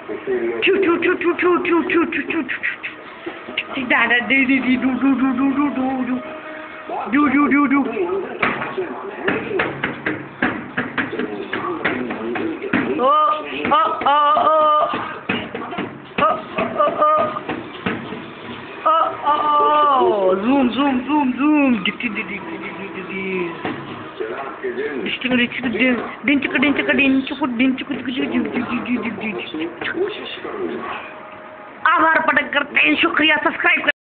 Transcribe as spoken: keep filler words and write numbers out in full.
Choo choo choo choo choo choo choo choo choo choo. Da da da da da do do do do do do do do do do. Oh oh oh oh. Oh oh oh. Oh oh oh. Zoom zoom zoom zoom. Dick dick dick dick dick dick dick. आभार प्रकट करते हैं, शुक्रिया, subscribe